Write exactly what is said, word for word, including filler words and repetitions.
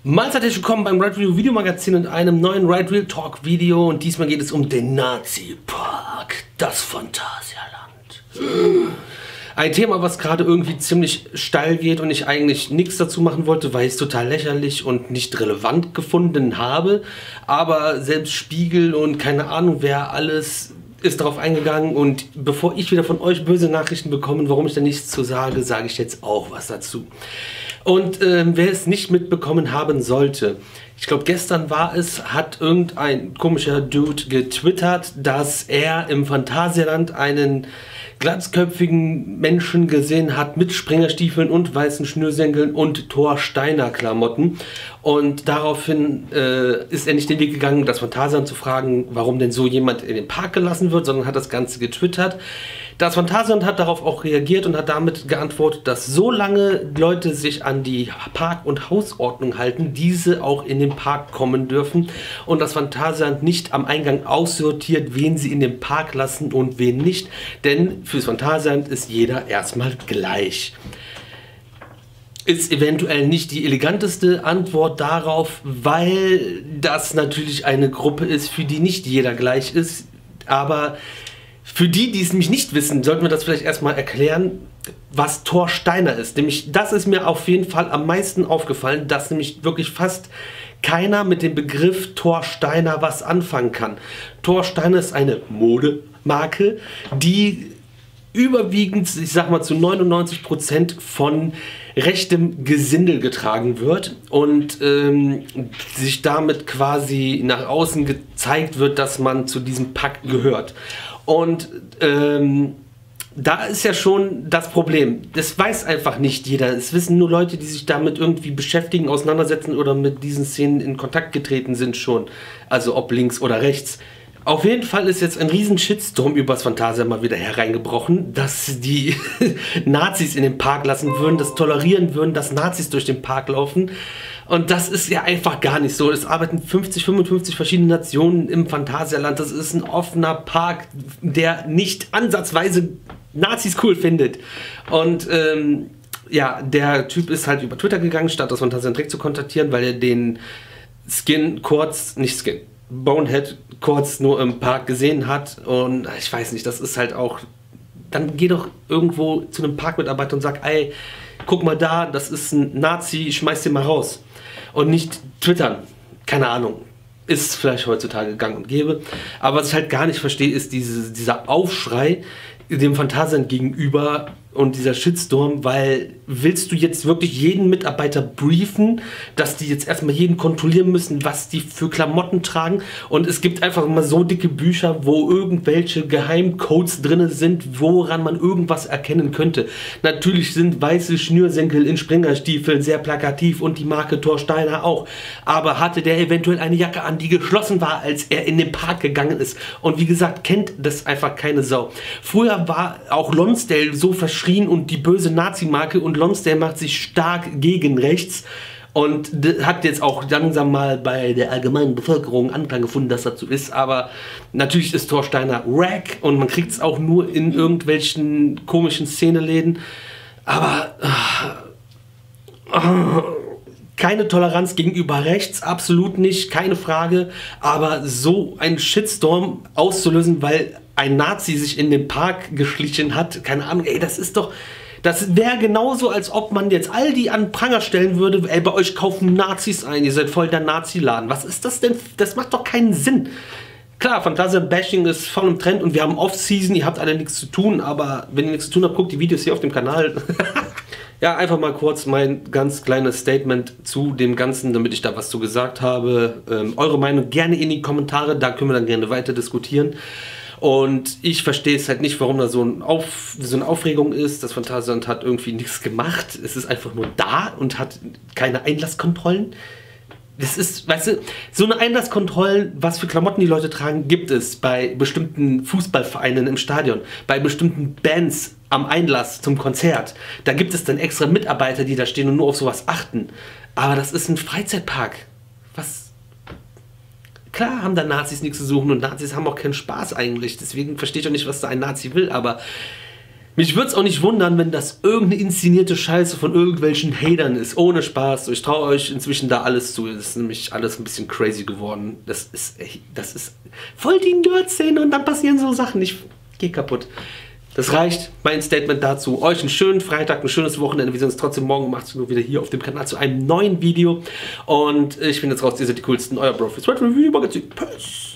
Mahlzeit, herzlich willkommen beim Ride Review Videomagazin und einem neuen Ride Real Talk Video. Und diesmal geht es um den Nazi-Park, das Phantasialand. Ein Thema, was gerade irgendwie ziemlich steil geht und ich eigentlich nichts dazu machen wollte, weil ich es total lächerlich und nicht relevant gefunden habe. Aber selbst Spiegel und keine Ahnung wer alles ist darauf eingegangen. Und bevor ich wieder von euch böse Nachrichten bekomme, warum ich da nichts zu sage, sage ich jetzt auch was dazu. Und ähm, wer es nicht mitbekommen haben sollte, ich glaube gestern war es, hat irgendein komischer Dude getwittert, dass er im Phantasialand einen glatzköpfigen Menschen gesehen hat mit Springerstiefeln und weißen Schnürsenkeln und Thor Steiner Klamotten. Und daraufhin äh, ist er nicht den Weg gegangen, das Phantasialand zu fragen, warum denn so jemand in den Park gelassen wird, sondern hat das Ganze getwittert. Das Phantasialand hat darauf auch reagiert und hat damit geantwortet, dass solange Leute sich an die Park- und Hausordnung halten, diese auch in den Park kommen dürfen und das Phantasialand nicht am Eingang aussortiert, wen sie in den Park lassen und wen nicht, denn fürs Phantasialand ist jeder erstmal gleich. Ist eventuell nicht die eleganteste Antwort darauf, weil das natürlich eine Gruppe ist, für die nicht jeder gleich ist, aber für die, die es nämlich nicht wissen, sollten wir das vielleicht erstmal erklären, was Thor Steiner ist. Nämlich, das ist mir auf jeden Fall am meisten aufgefallen, dass nämlich wirklich fast keiner mit dem Begriff Thor Steiner was anfangen kann. Thor Steiner ist eine Modemarke, die überwiegend, ich sag mal zu neunundneunzig Prozent von rechtem Gesindel getragen wird und ähm, sich damit quasi nach außen gezeigt wird, dass man zu diesem Pack gehört. Und ähm, da ist ja schon das Problem. Das weiß einfach nicht jeder. Es wissen nur Leute, die sich damit irgendwie beschäftigen, auseinandersetzen oder mit diesen Szenen in Kontakt getreten sind schon. Also ob links oder rechts. Auf jeden Fall ist jetzt ein riesen Shitstorm übers Phantasialand mal wieder hereingebrochen, dass die Nazis in den Park lassen würden, das tolerieren würden, dass Nazis durch den Park laufen. Und das ist ja einfach gar nicht so. Es arbeiten fünfzig, fünfundfünfzig verschiedene Nationen im Phantasialand. Das ist ein offener Park, der nicht ansatzweise Nazis cool findet. Und ähm, ja, der Typ ist halt über Twitter gegangen, statt das Phantasialand direkt zu kontaktieren, weil er den Skin kurz, nicht Skin, Bonehead kurz nur im Park gesehen hat. Und ich weiß nicht, das ist halt auch, dann geh doch irgendwo zu einem Parkmitarbeiter und sag, ey, guck mal da, das ist ein Nazi, schmeiß den mal raus. Und nicht twittern, keine Ahnung, ist vielleicht heutzutage gang und gäbe. Aber was ich halt gar nicht verstehe, ist diese, dieser Aufschrei dem Phantasialand gegenüber und dieser Shitstorm, weil willst du jetzt wirklich jeden Mitarbeiter briefen, dass die jetzt erstmal jeden kontrollieren müssen, was die für Klamotten tragen, und es gibt einfach mal so dicke Bücher, wo irgendwelche Geheimcodes drin sind, woran man irgendwas erkennen könnte. Natürlich sind weiße Schnürsenkel in Springerstiefeln sehr plakativ und die Marke Thor Steiner auch, aber hatte der eventuell eine Jacke an, die geschlossen war, als er in den Park gegangen ist, und wie gesagt, kennt das einfach keine Sau. Früher war auch Lonsdale so verschrieben und die böse Nazi-Marke, und Lonsdale macht sich stark gegen rechts und hat jetzt auch langsam mal bei der allgemeinen Bevölkerung Anklang gefunden, dass das so ist, aber natürlich ist Thor Steiner wack und man kriegt es auch nur in irgendwelchen komischen Szeneläden, aber äh, äh, keine Toleranz gegenüber rechts, absolut nicht, keine Frage, aber so einen Shitstorm auszulösen, weil ein Nazi sich in den Park geschlichen hat, keine Ahnung, ey, das ist doch, das wäre genauso, als ob man jetzt all die an Pranger stellen würde, ey, bei euch kaufen Nazis ein, ihr seid voll der Nazi-Laden. Was ist das denn? Das macht doch keinen Sinn. Klar, Phantasialand-Bashing ist voll im Trend und wir haben Off-Season, ihr habt alle nichts zu tun, aber wenn ihr nichts zu tun habt, guckt die Videos hier auf dem Kanal. Ja, einfach mal kurz mein ganz kleines Statement zu dem Ganzen, damit ich da was zu gesagt habe. Ähm, eure Meinung gerne in die Kommentare, da können wir dann gerne weiter diskutieren. Und ich verstehe es halt nicht, warum da so, ein Auf, so eine Aufregung ist. Das Phantasialand hat irgendwie nichts gemacht. Es ist einfach nur da und hat keine Einlasskontrollen. Das ist, weißt du, so eine Einlasskontrollen, was für Klamotten die Leute tragen, gibt es bei bestimmten Fußballvereinen im Stadion, bei bestimmten Bands am Einlass zum Konzert. Da gibt es dann extra Mitarbeiter, die da stehen und nur auf sowas achten. Aber das ist ein Freizeitpark. Was? Klar haben da Nazis nichts zu suchen und Nazis haben auch keinen Spaß eigentlich. Deswegen verstehe ich auch nicht, was da ein Nazi will, aber Mich würde es auch nicht wundern, wenn das irgendeine inszenierte Scheiße von irgendwelchen Hatern ist. Ohne Spaß. Ich traue euch inzwischen da alles zu. Das ist nämlich alles ein bisschen crazy geworden. Das ist, das ist voll die Nerd-Szene und dann passieren so Sachen. Ich gehe kaputt. Das reicht. Mein Statement dazu. Euch einen schönen Freitag, ein schönes Wochenende. Wir sehen uns trotzdem morgen um achtzehn Uhr wieder hier auf dem Kanal zu einem neuen Video. Und ich bin jetzt raus. Ihr seid die coolsten. Euer Bro fürs Red Review Magazin. Peace.